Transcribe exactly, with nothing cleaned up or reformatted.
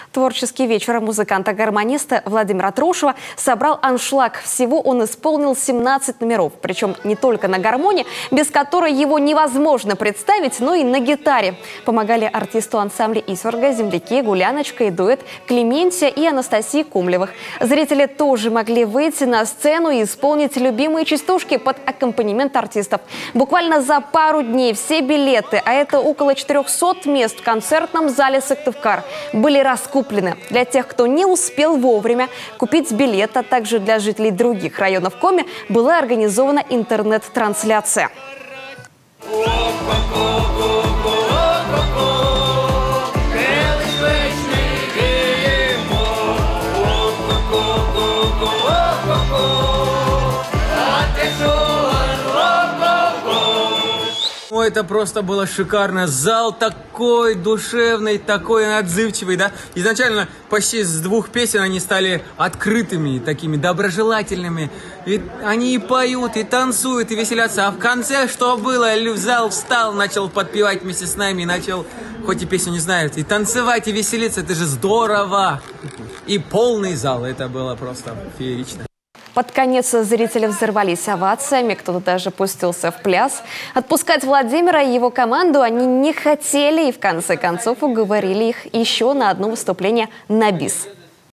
Творческий вечер музыканта-гармониста Владимира Трушева собрал аншлаг. Всего он исполнил семнадцать номеров. Причем не только на гармонии, без которой его невозможно представить, но и на гитаре. Помогали артисту ансамбля «Исверга» земляки Гуляночка и дуэт Клементия и Анастасии Кумлевых. Зрители тоже могли выйти на сцену и исполнить любимые частушки под аккомпанемент артистов. Буквально за пару дней все билеты, а это около четырёхсот мест в концертном зале «Сыктывкар», были раскуплены. Для тех, кто не успел вовремя купить билет, а также для жителей других районов Коми, была организована интернет-трансляция. Ой, это просто было шикарно. Зал такой душевный, такой отзывчивый, да. Изначально почти с двух песен они стали открытыми, такими доброжелательными. И они и поют, и танцуют, и веселятся. А в конце что было? Зал встал, начал подпевать вместе с нами, и начал, хоть и песню не знают, и танцевать, и веселиться. Это же здорово. И полный зал. Это было просто феерично. Под конец зрители взорвались овациями, кто-то даже пустился в пляс. Отпускать Владимира и его команду они не хотели и в конце концов уговорили их еще на одно выступление на бис.